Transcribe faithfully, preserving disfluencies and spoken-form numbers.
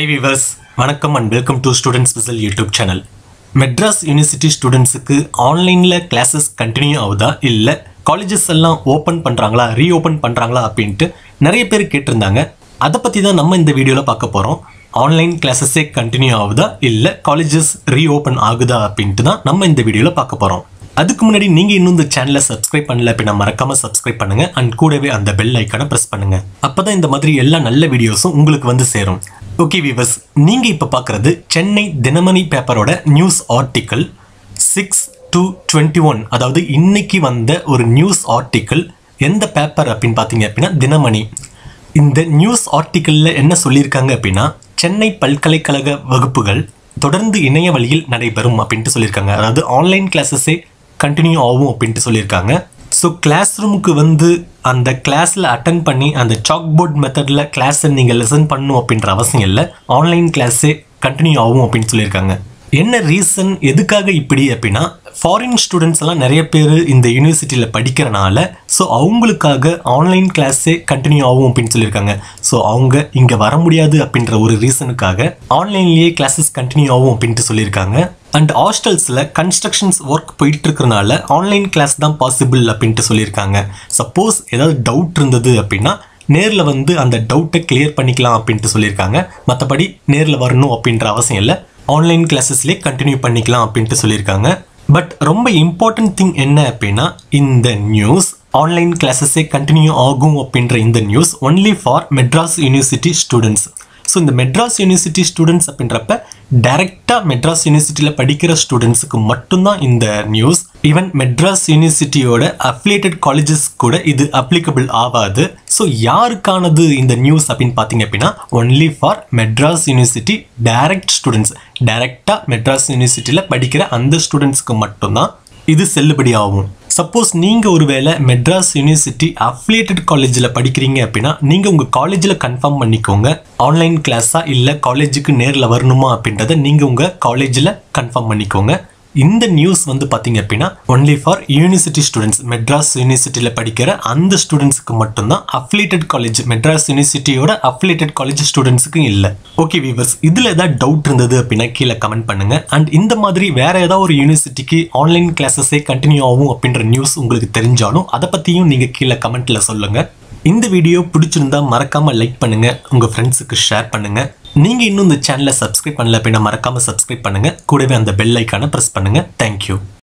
Hi viewers, வணக்கம் and welcome to Student Special YouTube channel. Madras University students க்கு ஆன்லைன்ல classes continue ஆகுதா இல்ல colleges எல்லாம் ஓபன் பண்றாங்களா ரீஓபன் பண்றாங்களா அப்படினு நிறைய பேர் கேட்டிருந்தாங்க. அத பத்தி தான் நம்ம இந்த வீடியோல பார்க்க போறோம். ஆன்லைன் classes continue ஆகுதா இல்ல colleges ரீஓபன் ஆகுதா அப்படினு தான் நம்ம இந்த வீடியோல பார்க்க போறோம். அதுக்கு முன்னாடி நீங்க இன்னும் இந்த சேனலை சப்ஸ்கிரைப் பண்ணல அப்படினா மறக்காம சப்ஸ்கிரைப் பண்ணுங்க and கூடவே அந்த பெல் ஐகானை பிரஸ் பண்ணுங்க. அப்பதான் இந்த மாதிரி எல்லா நல்ல வீடியோஸும் உங்களுக்கு வந்து சேரும். ஓகே வியூவர்ஸ், நீங்க இப்ப பார்க்கிறது சென்னை தினமணி பேப்பரோட news article six two twenty one, அதாவது இன்னைக்கு வந்த ஒரு நியூஸ் ஆர்டிகல். எந்த பேப்பர் அப்படின்னு பார்த்தீங்க அப்படின்னா தினமணி. இந்த நியூஸ் ஆர்டிகல்ல என்ன சொல்லியிருக்காங்க அப்படின்னா, சென்னை பல்கலைக்கழக வகுப்புகள் தொடர்ந்து இணைய வழியில் நடைபெறும் அப்படின்ட்டு சொல்லியிருக்காங்க. அதாவது ஆன்லைன் கிளாஸஸே கண்டினியூ ஆகும் அப்படின்ட்டு சொல்லியிருக்காங்க. ஸோ கிளாஸ் ரூமுக்கு வந்து அந்த கிளாஸில் அட்டன் பண்ணி அந்த சாக் போர்ட் மெத்தடில் கிளாஸை நீங்கள் லெசன் பண்ணணும் அப்படின்ற அவசியம் இல்லை. ஆன்லைன் கிளாஸே கண்டினியூ ஆகும் அப்படின்னு சொல்லியிருக்காங்க. என்ன ரீசன், எதுக்காக இப்படி அப்படின்னா, ஃபாரின் ஸ்டூடெண்ட்ஸ் எல்லாம் நிறைய பேர் இந்த யூனிவர்சிட்டியில் படிக்கிறனால ஸோ அவங்களுக்காக ஆன்லைன் கிளாஸே கண்டினியூ ஆகும் அப்படின்னு சொல்லியிருக்காங்க. ஸோ அவங்க இங்கே வர முடியாது அப்படின்ற ஒரு ரீசனுக்காக ஆன்லைன்லேயே கிளாஸஸ் கண்டினியூ ஆகும் அப்படின்ட்டு சொல்லியிருக்காங்க. அண்ட் ஹாஸ்டல்ஸில் கன்ஸ்ட்ரக்ஷன்ஸ் ஒர்க் போயிட்டு இருக்கிறனால ஆன்லைன் கிளாஸ் தான் பாசிபிள் அப்படின்ட்டு சொல்லியிருக்காங்க. சப்போஸ் ஏதாவது டவுட் இருந்தது அப்படின்னா நேரில் வந்து அந்த டவுட்டை கிளியர் பண்ணிக்கலாம் அப்படின்ட்டு சொல்லியிருக்காங்க. மற்றபடி நேரில் வரணும் அப்படின்ற அவசியம் இல்லை, ஆன்லைன் கிளாஸஸ்லேயே கண்டினியூ பண்ணிக்கலாம் அப்படின்ட்டு சொல்லியிருக்காங்க. பட் ரொம்ப இம்பார்ட்டன்ட் திங் என்ன அப்படின்னா, இந்த நியூஸ் ஆன்லைன் கிளாஸஸே கண்டினியூ ஆகும் அப்படின்ற இந்த news only for Madras university students. So இந்த மெட்ராஸ் யூனிவர்சிட்டி ஸ்டூடெண்ட்ஸ் அப்படின்றப்ப டைரெக்டாக மெட்ராஸ் யூனிவர்சிட்டியில் படிக்கிற ஸ்டூடெண்ட்ஸுக்கு மட்டும்தான் இந்த நியூஸ். ஈவன் மெட்ராஸ் யூனிவர்சிட்டியோட அஃபிலியேட்டட் காலேஜஸ் கூட இது அப்ளிகபிள் ஆகாது. ஸோ யாருக்கானது இந்த நியூஸ் அப்படின்னு பார்த்தீங்க அப்படின்னா, only for Madras university direct students. டைரெக்டாக மெட்ராஸ் யூனிவர்சிட்டியில் படிக்கிற அந்த ஸ்டூடெண்ட்ஸ்க்கு மட்டும்தான் இது செல்லுபடி ஆகும். சப்போஸ் நீங்கள் ஒருவேளை மெட்ராஸ் யூனிவர்சிட்டி அஃபிலியேட்டட் காலேஜில் படிக்கிறீங்க அப்படின்னா நீங்கள் உங்கள் காலேஜில் கன்ஃபார்ம் பண்ணிக்கோங்க, ஆன்லைன் கிளாஸா இல்லை காலேஜுக்கு நேரில் வரணுமா அப்படின்றத நீங்கள் உங்கள் காலேஜில் கன்ஃபார்ம் பண்ணிக்கோங்க. இந்த நியூஸ் வந்து பார்த்தீங்க அப்படின்னா only for university students, Madras யூனிவர்சிட்டியில் படிக்கிற அந்த ஸ்டூடெண்ட்ஸுக்கு மட்டும்தான். அஃபிலியேட்டட் காலேஜ், மெட்ராஸ் யூனிவர்சிட்டியோட அஃபிலியேட்டட் காலேஜ் ஸ்டூடெண்ட்ஸுக்கு இல்லை. ஓகே வியூவர்ஸ், இதில் ஏதாவது டவுட் இருந்தது அப்படின்னா கீழே கமெண்ட் பண்ணுங்க. அண்ட் இந்த மாதிரி வேற ஏதாவது ஒரு யூனிவர்சிட்டிக்கு ஆன்லைன் கிளாஸஸே கண்டினியூ ஆகும் அப்படின்ற நியூஸ் உங்களுக்கு தெரிஞ்சாலும் அதை பற்றியும் நீங்கள் கீழே கமெண்ட்ல சொல்லுங்க. இந்த வீடியோ பிடிச்சிருந்தா மறக்காம லைக் பண்ணுங்க, உங்க ஃப்ரெண்ட்ஸுக்கு ஷேர் பண்ணுங்க. நீங்க இன்னும் இந்த சேனலை சப்ஸ்கிரைப் பண்ணல அப்படின்னா மறக்காம சப்ஸ்கிரைப் பண்ணுங்க, கூடவே அந்த பெல் ஐக்கானை பிரஸ் பண்ணுங்க. தேங்க்யூ.